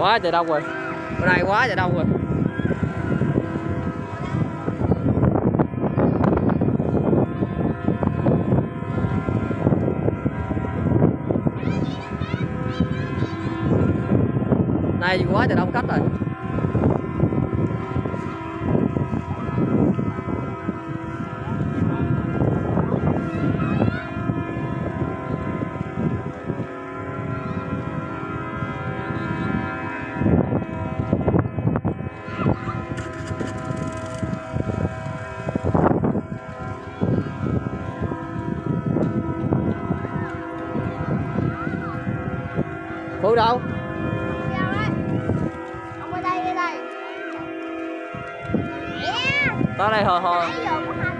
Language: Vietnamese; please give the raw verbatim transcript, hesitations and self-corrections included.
Quá trời đông rồi. Bữa nay quá trời đông rồi. Nay quá trời đông khách rồi. Phú đâu? Ông ở đây, đây đây. Tới đây hồi hồi.